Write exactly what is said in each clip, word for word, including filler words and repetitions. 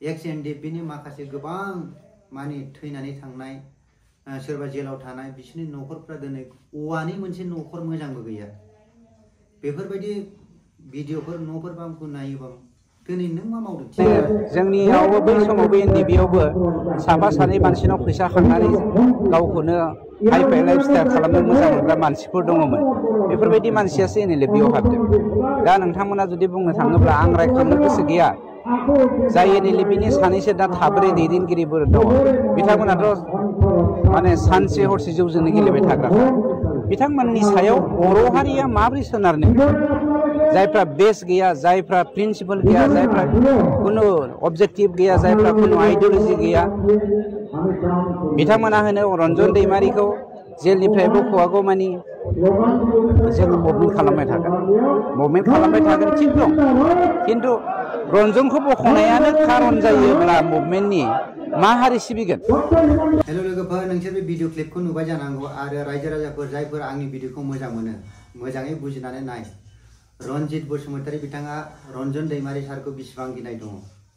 एक्स N D F नि माखासे गोबां माने थैनानै थांनाय सोरबा जेलाव थानाय बिसोरनि न'खरफ्रा दिनै औवानि मोनसे न'खर मोजांबो गैया। बेफोरबायदि भिडिअफोर न'फोर बामखौ नायोबा दिनै नों मा मावदों? जोंनियावबो बै समाव बे एन डि बि आवबो साफा सानै मानसिनाव फैसा खांनानै गावखौनो हाइ फाइ लाइफ स्टाइल खालामनो मोजां मोनग्रा मानसिफोर दङमोन। बेफोरबायदि मानसियासो एन एल एफ बियाव हाबदों। दा नोंथांमोना जुदि बुंनो थाङोब्ला आं रायखांनो गोसो गैया। जाय एन एल एफ बिनि सानैसो दा थाब्रै दैदेनगिरिफोर दङ बिथांमोनाथ' माने सानसे हरसे जौजोंनो गेलेबाय थाग्राखा। बिथांमोननि सायाव बर' हारिया माबोरै सोनारनो? जायफ्रा बेस गैया, जायफ्रा प्रिन्सिपल गैया, जायफ्रा कुनु अबजेक्टिभ गैया, जायफ्रा कुनु आइडियोलजि गैया, बिथांमोना होनो रन्जन दैमारिखौ जेलनिफ्राय बख'वागौ मानि जोङो मुभमेन्ट खालामबाय थागोन। मुभमेन्ट खालामबाय थागोन थिग दं, खिन्थु रन्जनखौ बख'नायानो खारन जायोब्ला मुभमेन्टनि मा हारि सिबिगोन? हेलो लोगोफोर, नोंसोर बे भिडिअ क्लिपखौ नुबाय जानांगौ आरो रायजो राजाफोर जायफोर आंनि भिडिअखौ मोजां मोनो मोजाङै बुजिनानै नाय। रनजित बसुमतारी बिथाङा रन्जन दैमारी सारखौ बिसिबां गिनाय दङ।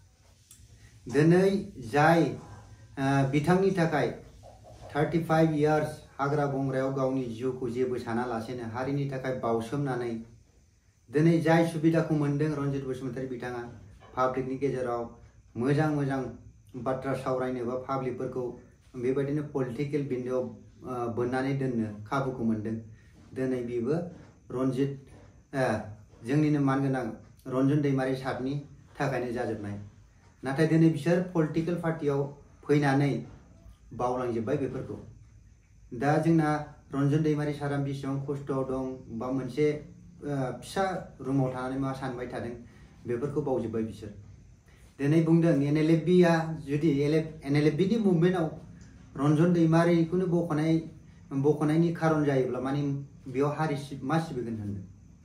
दिनै जाय बिथांनि थाखाय थार्टि फाइभ इयार्स हाग्रा बंग्रायाव गावनि जिउखौ जेबो सानालासेनो हारिनि थाखाय बावसोमनानै दिनै जाय सुबिदाखौ मोनदों रनजित बसुमतारी बिथाङा पाब्लिकनि गेजेराव मोजां मोजां बाथ्रा सावरायनो बा पाब्लिकफोरखौ बेबायदिनो पलिटिकेल बिन्दोआव बोननानै दोननो खाबुखौ मोनदों। दिनै बेबो रनजित जोंनिनो मानगोनां रन्जन दैमारी सारनि थाखायनो जाजोबनाय। नाथाय दिनै बिसोर पलिटिकेल पार्टियाव फैनानै बावलांजोब्बाय बेफोरखौ। दा जोंना रन्जन दैमारी सारा बेसेबां खस्थ'आव दं बा मोनसे फिसा रुमाव थानानै मा सानबाय थादों बेफोरखौ बावजोब्बाय बिसोर। दिनै बुंदों एन एल एफ बिआ जुदि एन एल एफ बिनि मुभमेन्टआव रन्जन दैमारीखौनो बख'नाय बख'नायनि खारन जायोब्ला माने बेयाव हारि मा सिबिगोन होनदों।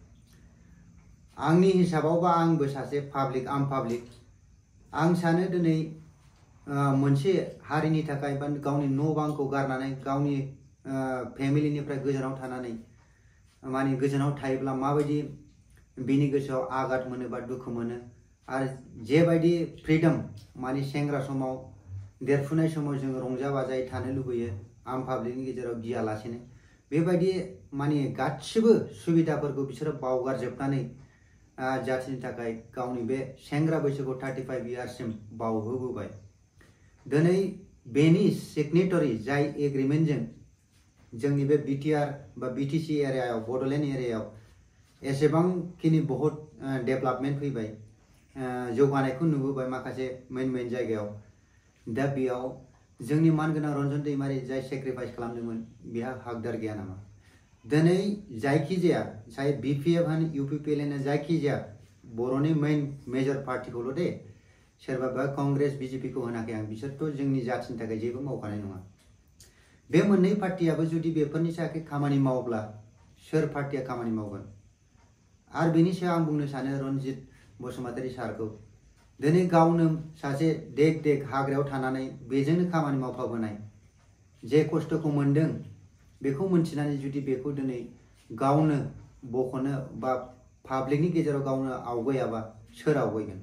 आंनि हिसाबावबा आंबो सासे पाब्लिक आम पाब्लिक आं सानो दिनै मोनसे हारिनि थाखाय बा गावनि न' बांखौ गारनानै गावनि फेमिलिनिफ्राय गोजानाव थानानै माने गोजानाव थायोब्ला माबायदि बिनि गोसोआव आघात मोनो बा दुखु मोनो। आरो जेबायदि फ्रिडम माने सेंग्रा समाव देरफुनाय समाव जों रंजा बाजायै थानो लुबैयो आम पाब्लिकनि गेजेराव गियालासेनो, बेबायदि माने गासिबो सुबिदाफोरखौ बिसोरो बावगारजोबनानै जाथिनि थाखाय गावनि बे सेंग्रा बैसोखौ थार्टि फाइभ इयार्ससिम बावहोबोबाय। दिनै बेनि सिगनेटरि जाय एग्रिमेन्टजों जोंनि बे बिटिआर बा बिटिसि एरियायाव बड'लेण्ड एरियायाव एसेबांखिनि बहुत डेभेलपमेन्ट फैबाय, जौगानायखौ नुबोबाय माखासे मेन मेन जायगायाव। दा बेयाव जोंनि मानगोनां रन्जन दैमारी जाय सेक्रिफाइस खालामदोंमोन बेहा हाकदार गैया नामा? दिनै जायखिजाया साय बि पि एफ होन इउ पि पि एल होन जायखिजाया बर'नि मेन मेजर पार्टिखौल' दे सोरबाबा कंग्रेस बिजेपिखौ होनाखै आं, बिसोरथ' जोंनि जाथिनि थाखाय जेबो मावखानाय नङा। बे मोननै पार्टियाबो जुदि बेफोरनि थाखाय खामानि मावोब्ला सोर पार्टिया खामानि मावगोन? आरो बेनि सायाव आं बुंनो सानो रनजित बसुमतारी सारखौ दिनै गावनो सासे देग देग हाग्रायाव थानानै बेजोंनो खामानि मावफाबोनाय, जे खस्थ'खौ मोनदों बेखौ मोनथिनानै जुदि बेखौ दिनै गावनो बख'नो बा पाब्लिकनि गेजेराव गावनो आवगायाबा सोर आवगायगोन?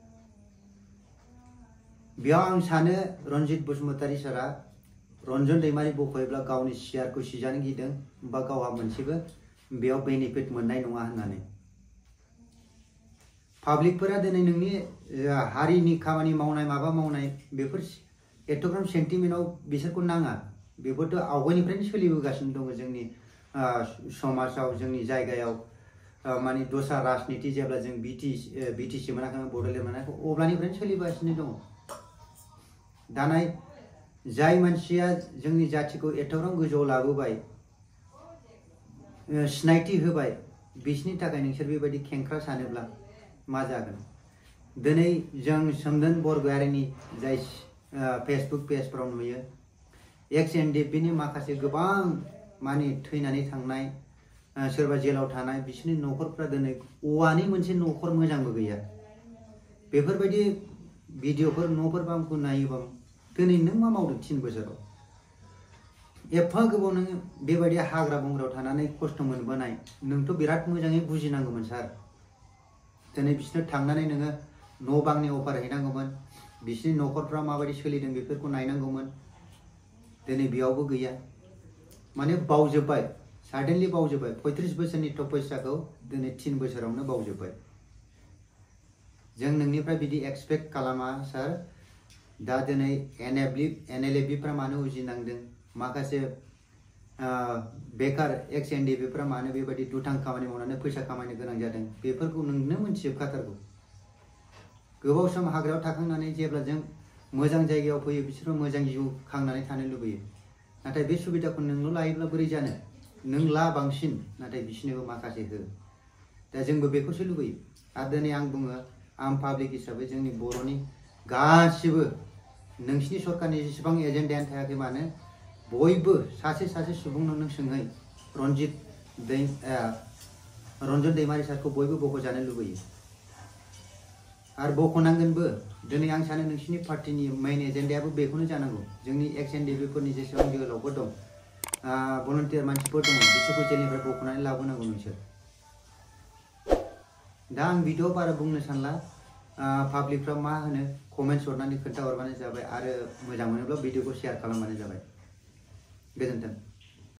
बेयाव आं सानो रनजित बसुमतारी सारा रन्जन दैमारी बख'योब्ला गावनि सियारखौ सिजानो गिदों बा गावहा मोनसेबो बेयाव बेनिफिट मोननाय नङा होननानै। पाब्लिकफोरा दिनै नोंनि हारिनि खामानि मावनाय माबा मावनाय बेफोर एथ'ग्राम सेन्टिमेन्टआव बिसोरखौ नाङा। बेफोरथ' आवगायनिफ्रायनो सोलिबोगासिनो दङ जोंनि समाजाव जोंनि जायगायाव। माने दस्रा राजनिति जेब्ला जों बिटिसि बिटिसि मोनाखै बड'लेण्ड मोनाखै अब्लानिफ्रायनो सोलिगासिनो दङ। दानाय जाय मानसिया जोंनि जाथिखौ एथ'ग्राम गोजौआव लाबोबाय सिनायथि होबाय बिसोरनि थाखाय नोंसोर बेबायदि खेंख्रा सानोब्ला मा जागोन? दिनै जों सोमदोन बरगयारिनि जाय फेसबुक पेजफोराव नुयो एक्स एन डि एफ बिनि माखासे गोबां माने थैनानै थांनाय सोरबा जेलाव थानाय बिसोरनि न'खरफ्रा दिनै औवानि मोनसे न'खर मोजांबो गैया। बेफोरबायदि भिडिअफोर न'फोर बामखौ नायोबा दिनै नों मा मावदों थिन बोसोराव? एफा गोबाव नोङो बेबायदि हाग्रा बंग्रायाव थानानै खस्थ' मोनबोनाय, नोंथ' बिराद मोजाङै बुजिनांगौमोन सार। दिनै बिसोरनो थांनानै नोङो न' बांनि अफार हैनांगौमोन बिसिनि न'खरफ्रा माबायदि सोलिदों बेफोरखौ नायनांगौमोन दिनै बेयावबो गैया माने बावजोब्बाय साडेनलि बावजोब्बाय पयथ्रिस बोसोरनि तपस्याखौ दिनै तीन बोसोरावनो बावजोब्बाय जों नोंनिफ्राय बिदि एक्सपेक्ट खालामा सार दा दिनै एनएलबि एनएलएबिफ्रा मानो उजिनांदों माखासे बेकार एक्स एनडिबिफ्रा मानो बेबायदि दुथां खामानि मावनानै फैसा खामायनो गोनां जादों बेफोरखौ नोंनो मोनथिजोबखाथारगौ गोबाव सम हाग्रायाव थाखांनानै जेब्ला जों मोजां जायगायाव फैयो बिसोरबो मोजां जिउ खांनानै थानो लुबैयो नाथाय बे सुबिदाखौ नोंल' लायोब्ला बोरै जानो नों ला बांसिन नाथाय बिसोरनोबो माखासे हो दा जोंबो बेखौसो लुबैयो आरो दिनै आं बुङो आम पाब्लिक हिसाबै जोंनि बर'नि गासिबो नोंसिनि सरकारनि जेसेबां एजेन्डायानो थायाखै मानो बयबो सासे सासे सुबुंनो नों सोंहै रनजित दै रन्जन दैमारि सारखौ बयबो बख'जानो लुबैयो आरो बख'नांगोनबो दिनै आं सानो नोंसिनि पार्टिनि मेइन एजेन्डायाबो बेखौनो जानांगौ जोंनि एक्स एनडिबिफोरनि जेसेबां जोहोलावफोर दं भलन्टियार मानसिफोर दङ बिसोरखौ जेलनिफ्राय बख'नानै लाबोनांगौ नोंसोर दा आं भिडिअ बारा बुंनो सानला पाब्लिकफ्रा मा होनो कमेन्ट्स हरनानै खोन्थाहरबानो जाबाय आरो मोजां मोनोब्ला भिडिअखौ शेयार खालामबानो जाबाय गोजोन्थों।